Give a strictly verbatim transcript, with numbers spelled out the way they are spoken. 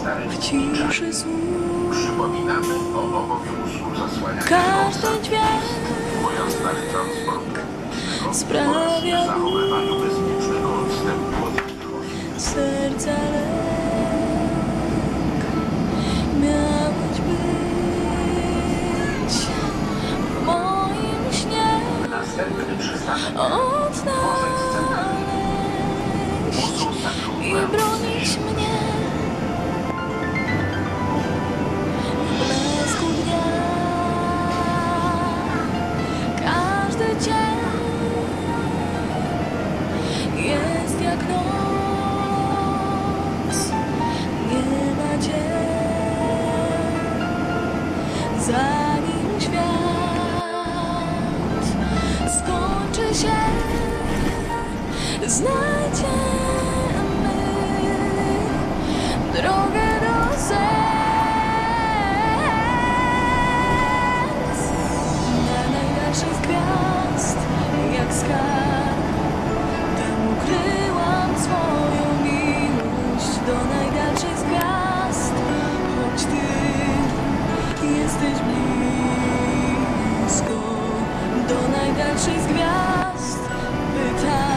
w ciszy słów. Przypominamy o obowiązku zasłaniania Każdy dźwięk w pojazdach transportu sprawia oraz zachowywaniu bezpiecznego odstępu od innych osób. serca lek. Miałeś być w moim śnie, Następny przystanek odnaleźć i bronić mnie w blasku dnia. Każdy dzień jest jak noc, nie ma dzień, zanim świat skończy się, znajdziemy drogę do serc, na najdalszych gwiazd jak skarb. Tam ukryłam swoją miłość do najdalszych gwiazd, choć ty jesteś blisko, do najdalszych gwiazd pytam.